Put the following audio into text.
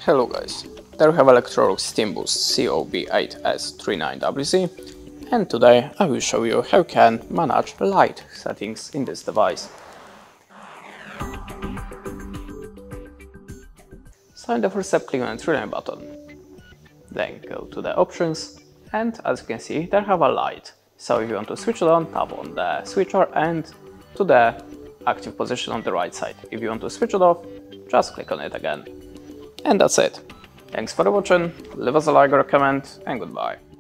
Hello guys, there we have Electrolux SteamBoost COB8S39WZ, and today I will show you how you can manage light settings in this device. So in the first step, click on the three-line button, then go to the options, and as you can see there have a light. So if you want to switch it on, tap on the switcher and to the active position on the right side. If you want to switch it off, just click on it again. And that's it. Thanks for watching, leave us a like or a comment, and goodbye.